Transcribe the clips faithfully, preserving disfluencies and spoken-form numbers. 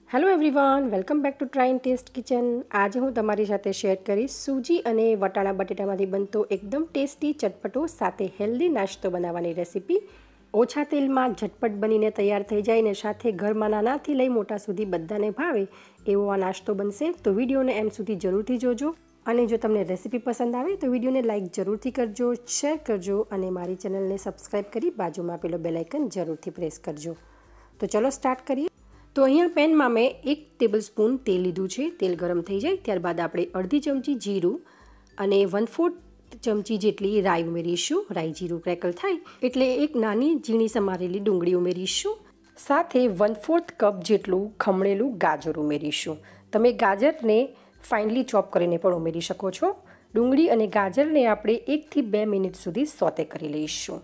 Hello everyone, welcome back to try and taste kitchen. આજે હું તમારી સાથે શેર કરીશ સૂજી અને વટાણા બટેટામાંથી બનતો એકદમ ટેસ્ટી, ચટપટો સાથે હેલ્ધી નાસ્તો બનાવવાની રેસીપી. ઓછા તેલમાં ઝટપટ બનીને તૈયાર થઈ જાય ને સાથે ઘરમાં નાનાથી લઈ મોટા સુધી બધાને ભાવે એવો આ નાસ્તો બનશે. તો વિડીયોને એમ સુધી જરૂરથી જોજો અને જો તમને રેસીપી પસંદ આવે તો વિડીયોને લાઇક જરૂરથી કરજો, શેર કરજો અને મારી ચેનલને સબસ્ક્રાઈબ કરી બાજુમાં આપેલો બેલ આઇકન જરૂરથી પ્રેસ કરજો. તો ચલો સ્ટાર્ટ કરીએ. તો અહીંયા પેનમાં મેં એક ટેબલ સ્પૂન તેલ લીધું છે. તેલ ગરમ થઈ જાય ત્યારબાદ આપણે અડધી ચમચી જીરું અને વન ફોર્થ ચમચી જેટલી રાઈ ઉમેરીશું. રાઈ જીરું ક્રેકલ થાય એટલે એક નાની ઝીણી સમારેલી ડુંગળી ઉમેરીશું. સાથે વન ફોર્થ કપ જેટલું ખમણેલું ગાજર ઉમેરીશું. તમે ગાજરને ફાઇનલી ચોપ કરીને પણ ઉમેરી શકો છો. ડુંગળી અને ગાજરને આપણે એકથી બે મિનિટ સુધી સોતે કરી લઈશું.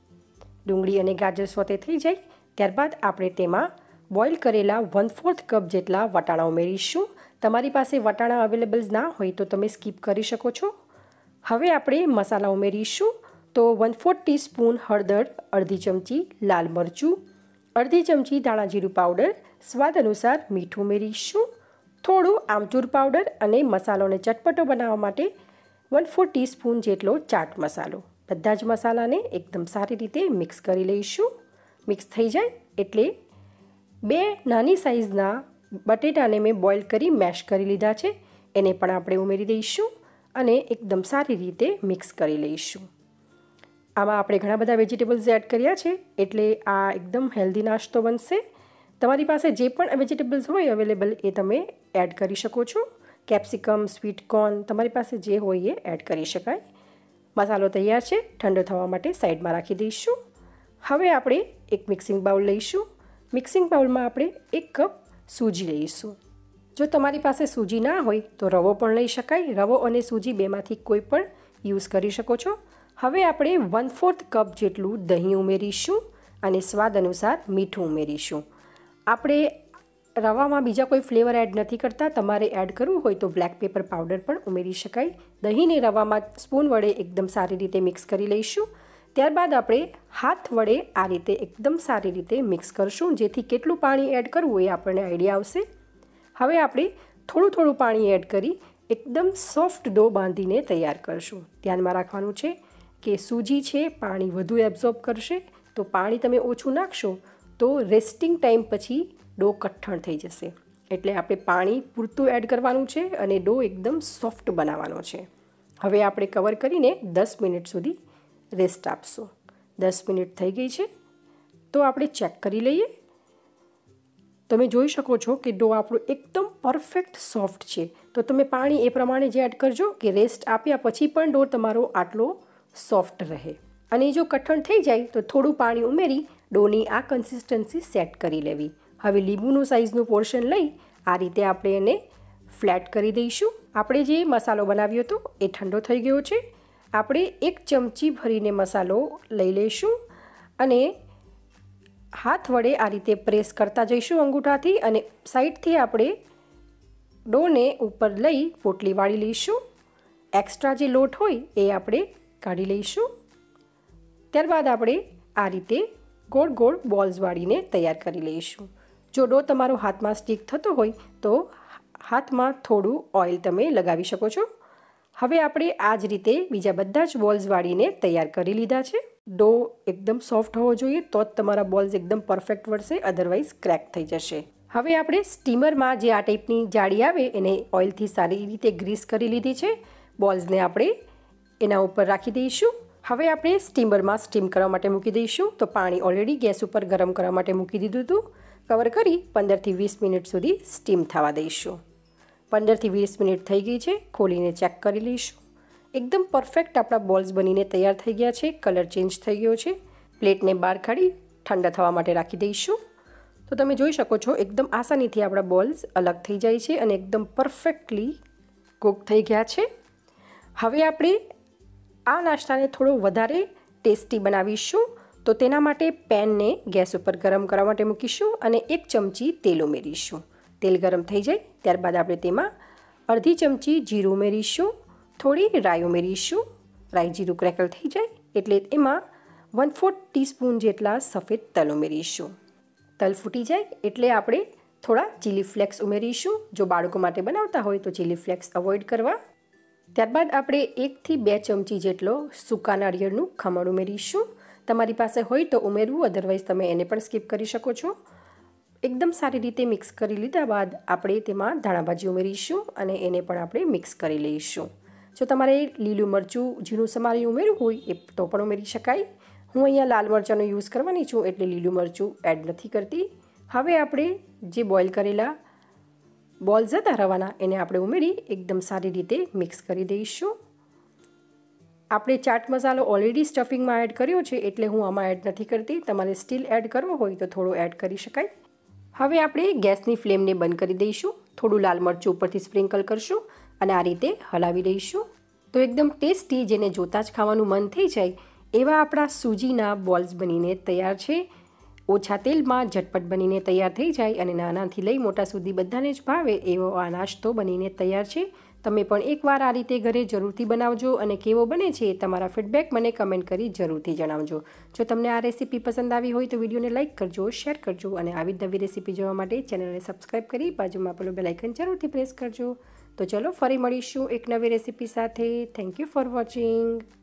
ડુંગળી અને ગાજર સોતે થઈ જાય ત્યારબાદ આપણે તેમાં બોઇલ કરેલા વન ફોર્થ કપ જેટલા વટાણા ઉમેરીશું. તમારી પાસે વટાણા અવેલેબલ ના હોય તો તમે સ્કીપ કરી શકો છો. હવે આપણે મસાલા ઉમેરીશું. તો વન ફોર્થ ટીસ્પૂન હળદર, અડધી ચમચી લાલ મરચું, અડધી ચમચી ધાણા જીરું પાવડર, સ્વાદ અનુસાર મીઠું ઉમેરીશું. થોડું આમચૂર પાવડર અને મસાલોને ચટપટો બનાવવા માટે વન ફોર્થ ટીસ્પૂન જેટલો ચાટ મસાલો. બધા જ મસાલાને એકદમ સારી રીતે મિક્સ કરી લઈશું. મિક્સ થઈ જાય એટલે બે નાની સાઇઝના બટેટાને મેં બોઇલ કરી મેશ કરી લીધા છે, એને પણ આપણે ઉમેરી દઈશું અને એકદમ સારી રીતે મિક્સ કરી લઈશું. આમાં આપણે ઘણા બધા વેજીટેબલ્સ એડ કર્યા છે એટલે આ એકદમ હેલ્ધી નાસ્તો બનશે. તમારી પાસે જે પણ વેજીટેબલ્સ હોય અવેલેબલ એ તમે એડ કરી શકો છો. કેપ્સિકમ, સ્વીટ કોર્ન, તમારી પાસે જે હોય એ એડ કરી શકાય. મસાલો તૈયાર છે, ઠંડો થવા માટે સાઈડમાં રાખી દઈશું. હવે આપણે એક મિક્સિંગ બાઉલ લઈશું. મિક્સિંગ બાઉલમાં આપણે એક કપ સૂજી લઈશું. જો તમારી પાસે સૂજી ના હોય તો રવો પણ લઈ શકાય. રવો અને સૂજી બેમાંથી કોઈ પણ યુઝ કરી શકો છો. હવે આપણે વન ફોર્થ કપ જેટલું દહીં ઉમેરીશું અને સ્વાદ અનુસાર મીઠું ઉમેરીશું. આપણે રવામાં બીજા કોઈ ફ્લેવર એડ નથી કરતા. તમારે એડ કરવું હોય તો બ્લેક પેપર પાવડર પણ ઉમેરી શકાય. દહીંને રવામાં સ્પૂન વડે એકદમ સારી રીતે મિક્સ કરી લઈશું. ત્યારબાદ આપણે હાથ વડે આ રીતે એકદમ સારી રીતે મિક્સ કરશું, જેથી કેટલું પાણી એડ કરવું એ આપણને આઈડિયા આવશે. હવે આપણે થોડું થોડું પાણી એડ કરી એકદમ સોફ્ટ ડો બાંધીને તૈયાર કરશું. ધ્યાનમાં રાખવાનું છે કે સૂજી છે પાણી વધુ એબ્ઝોર્બ કરશે, તો પાણી તમે ઓછું નાખશો તો રેસ્ટિંગ ટાઈમ પછી ડો કઠણ થઈ જશે. એટલે આપણે પાણી પૂરતું એડ કરવાનું છે અને ડો એકદમ સોફ્ટ બનાવવાનો છે. હવે આપણે કવર કરીને દસ મિનિટ સુધી રેસ્ટ આપશું. દસ મિનિટ થઈ ગઈ છે તો આપણે ચેક કરી લઈએ. તમે જોઈ શકો છો કે ડો આપણો એકદમ પરફેક્ટ સોફ્ટ છે. તો તમે પાણી એ પ્રમાણે જ એડ કરજો કે રેસ્ટ આપ્યા પછી પણ ડો તમારો આટલો સોફ્ટ રહે. અને જો કઠણ થઈ જાય તો થોડું પાણી ઉમેરી ડોની આ કન્સિસ્ટન્સી સેટ કરી લેવી. હવે લીંબુનું સાઇઝનું પોર્શન લઈ આ રીતે આપણે એને ફ્લેટ કરી દઈશું. આપણે જે મસાલો બનાવ્યો હતો એ ઠંડો થઈ ગયો છે. આપણે એક ચમચી ભરીને મસાલો લઈ લઈશું અને હાથ વડે આ રીતે પ્રેસ કરતા જઈશું અંગૂઠાથી અને સાઈડથી આપણે ડોને ઉપર લઈ પોટલી વાળી લઈશું. એક્સ્ટ્રા જે લોટ હોય એ આપણે કાઢી લઈશું. ત્યારબાદ આપણે આ રીતે ગોળ ગોળ બોલ્સ વાળીને તૈયાર કરી લઈશું. જો ડો તમારો હાથમાં સ્ટીક થતો હોય તો હાથમાં થોડું ઓઇલ તમે લગાવી શકો છો. હવે આપણે આ જ રીતે બીજા બધા જ બોલ્સ વાળીને તૈયાર કરી લીધા છે. ડો એકદમ સોફ્ટ હોવો જોઈએ તો જ તમારા બોલ્સ એકદમ પરફેક્ટ વળશે, અધરવાઇઝ ક્રેક થઈ જશે. હવે આપણે સ્ટીમરમાં જે આ ટાઈપની જાળી આવે એને ઓઇલથી સારી રીતે ગ્રીસ કરી લીધી છે. બોલ્સને આપણે એના ઉપર રાખી દઈશું. હવે આપણે સ્ટીમરમાં સ્ટીમ કરવા માટે મૂકી દઈશું. તો પાણી ઓલરેડી ગેસ ઉપર ગરમ કરવા માટે મૂકી દીધું હતું. કવર કરી પંદરથી વીસ મિનિટ સુધી સ્ટીમ થવા દઈશું. પંદરથી વીસ મિનિટ થઈ ગઈ છે. ખોલીને ચેક કરી લઈશું. એકદમ પરફેક્ટ આપણા બોલ્સ બનીને તૈયાર થઈ ગયા છે. કલર ચેન્જ થઈ ગયો છે. પ્લેટને બહાર કાઢી ઠંડા થવા માટે રાખી દઈશું. તો તમે જોઈ શકો છો એકદમ આસાનીથી આપણા બોલ્સ અલગ થઈ જાય છે અને એકદમ પરફેક્ટલી કૂક થઈ ગયા છે. હવે આપણે આ નાસ્તાને થોડો વધારે ટેસ્ટી બનાવીશું. તો તેના માટે પેનને ગેસ ઉપર ગરમ કરવા માટે મૂકીશું અને એક ચમચી તેલ ઉમેરીશું. તેલ ગરમ થઈ જાય ત્યારબાદ આપણે તેમાં અડધી ચમચી જીરું ઉમેરીશું, થોડી રાઈ ઉમેરીશું. રાઈ જીરું ક્રેકલ થઈ જાય એટલે એમાં વન ફોર્થ ટીસ્પૂન જેટલા સફેદ તલ ઉમેરીશું. તલ ફૂટી જાય એટલે આપણે થોડા ચીલી ફ્લેક્સ ઉમેરીશું. જો બાળકો માટે બનાવતા હોય તો ચીલી ફ્લેક્સ અવોઇડ કરવા. ત્યારબાદ આપણે એકથી બે ચમચી જેટલો સૂકા નાળિયેરનું ખમણ ઉમેરીશું. તમારી પાસે હોય તો ઉમેરવું, અધરવાઇઝ તમે એને પણ સ્કીપ કરી શકો છો. એકદમ સારી રીતે મિક્સ કરી લીધા બાદ આપણે તેમાં ધાણાભાજી ઉમેરીશું અને એને પણ આપણે મિક્સ કરી લઈશું. જો તમારે લીલું મરચું ઝીણું સમારી ઉમેરવું હોય એ તો પણ ઉમેરી શકાય. હું અહીંયા લાલ મરચાંનો યુઝ કરવાની છું એટલે લીલું મરચું એડ નથી કરતી. હવે આપણે જે બોઇલ કરેલા બોલ્સ હતા રવાના એને આપણે ઉમેરી એકદમ સારી રીતે મિક્સ કરી દઈશું. આપણે ચાટ મસાલો ઓલરેડી સ્ટફિંગમાં એડ કર્યો છે એટલે હું આમાં એડ નથી કરતી. તમારે સ્ટીલ એડ કરવો હોય તો થોડો એડ કરી શકાય. હવે આપણે ગેસની ફ્લેમને બંધ કરી દઈશું. થોડું લાલ મરચું ઉપરથી સ્પ્રિંકલ કરશું અને આ રીતે હલાવી દઈશું. તો એકદમ ટેસ્ટી, જેને જોતાં જ ખાવાનું મન થઈ જાય એવા આપણા સૂજીના બોલ્સ બનીને તૈયાર છે. ઓછા તેલમાં ઝટપટ બનીને તૈયાર થઈ જાય અને નાનાથી લઈ મોટા સુધી બધાને જ ભાવે એવો આ નાસ્તો બનીને તૈયાર છે. તમે પણ એકવાર આ રીતે ઘરે જરૂરથી બનાવજો અને કેવો બને છે તમારા ફીડબેક મને કમેન્ટ કરી જરૂરથી જણાવજો. જો તમને આ રેસીપી પસંદ આવી હોય તો વિડીયોને લાઇક કરજો, શેર કરજો અને આવી જ નવી રેસીપી જોવા માટે ચેનલને સબસ્ક્રાઈબ કરી બાજુમાં પેલું બેલ આઇકન જરૂરથી પ્રેસ કરજો. તો ચલો ફરી મળીશું એક નવી રેસીપી સાથે. Thank you for watching.